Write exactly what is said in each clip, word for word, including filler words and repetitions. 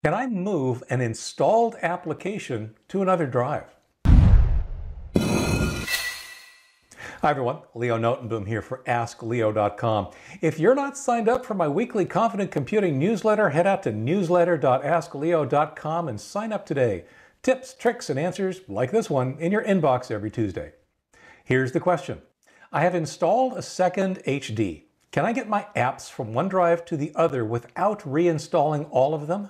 Can I move an installed application to another drive? Hi everyone, Leo Notenboom here for ask leo dot com. If you're not signed up for my weekly Confident Computing newsletter, head out to newsletter dot ask leo dot com and sign up today. Tips, tricks, and answers like this one in your inbox every Tuesday. Here's the question. I have installed a second H D. Can I get my apps from one drive to the other without reinstalling all of them?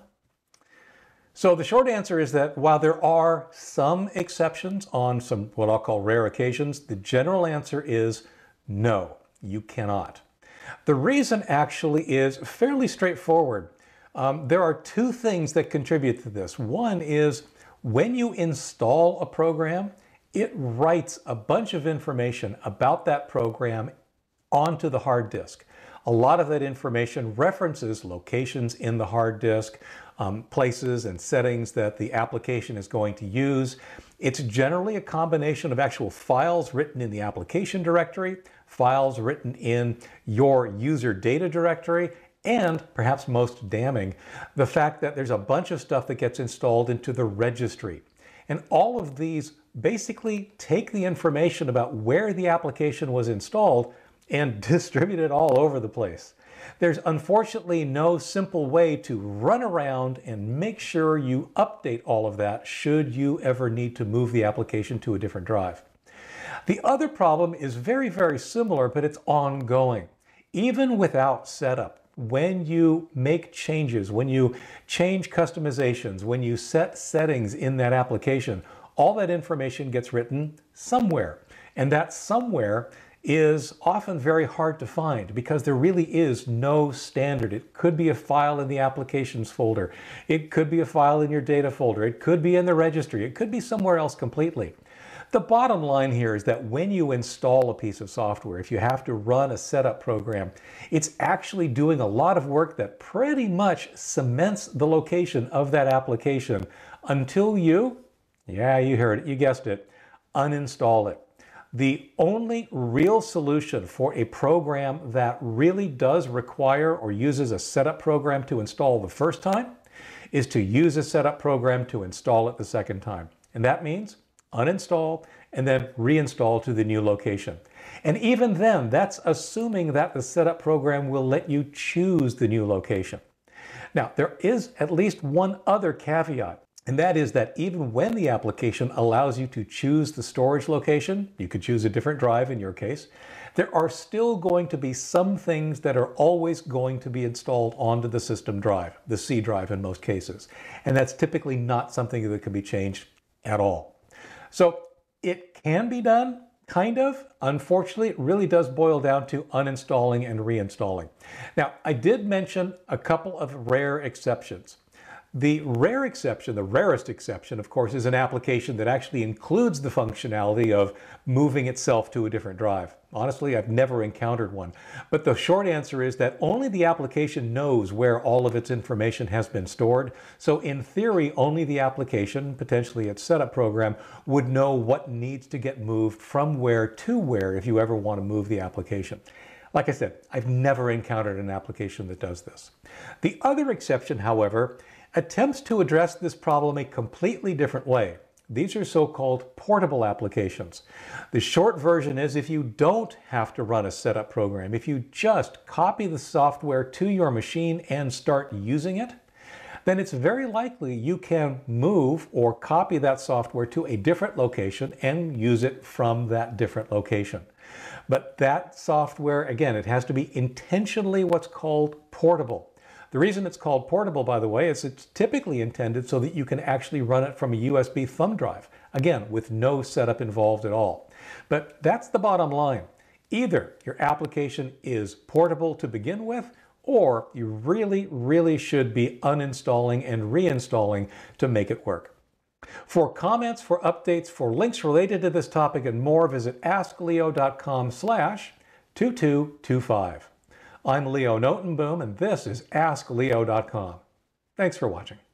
So the short answer is that while there are some exceptions on some what I'll call rare occasions, the general answer is no, you cannot. The reason actually is fairly straightforward. Um, there are two things that contribute to this. One is when you install a program, it writes a bunch of information about that program onto the hard disk. A lot of that information references locations in the hard disk, um, places and settings that the application is going to use. It's generally a combination of actual files written in the application directory, files written in your user data directory, and perhaps most damning, the fact that there's a bunch of stuff that gets installed into the registry. And all of these basically take the information about where the application was installed and distribute it all over the place. There's unfortunately no simple way to run around and make sure you update all of that should you ever need to move the application to a different drive. The other problem is very, very similar, but it's ongoing. Even without setup, when you make changes, when you change customizations, when you set settings in that application, all that information gets written somewhere. And that somewhere is often very hard to find because there really is no standard. It could be a file in the applications folder. It could be a file in your data folder. It could be in the registry. It could be somewhere else completely. The bottom line here is that when you install a piece of software, if you have to run a setup program, it's actually doing a lot of work that pretty much cements the location of that application until you, yeah, you heard it, you guessed it, uninstall it. The only real solution for a program that really does require or uses a setup program to install the first time is to use a setup program to install it the second time. And that means uninstall and then reinstall to the new location. And even then, that's assuming that the setup program will let you choose the new location. Now, there is at least one other caveat. And that is that even when the application allows you to choose the storage location, you could choose a different drive in your case, there are still going to be some things that are always going to be installed onto the system drive, the C drive in most cases. And that's typically not something that can be changed at all. So it can be done, kind of. Unfortunately, it really does boil down to uninstalling and reinstalling. Now, I did mention a couple of rare exceptions. The rare exception, the rarest exception, of course, is an application that actually includes the functionality of moving itself to a different drive. Honestly, I've never encountered one. But the short answer is that only the application knows where all of its information has been stored. So in theory, only the application, potentially its setup program, would know what needs to get moved from where to where if you ever want to move the application. Like I said, I've never encountered an application that does this. The other exception, however, attempts to address this problem a completely different way. These are so-called portable applications. The short version is if you don't have to run a setup program, if you just copy the software to your machine and start using it, then it's very likely you can move or copy that software to a different location and use it from that different location. But that software, again, it has to be intentionally what's called portable. The reason it's called portable, by the way, is it's typically intended so that you can actually run it from a U S B thumb drive, again, with no setup involved at all. But that's the bottom line. Either your application is portable to begin with, or you really, really should be uninstalling and reinstalling to make it work. For comments, for updates, for links related to this topic and more, visit ask leo dot com slash two two two five. I'm Leo Notenboom, and this is ask leo dot com. Thanks for watching.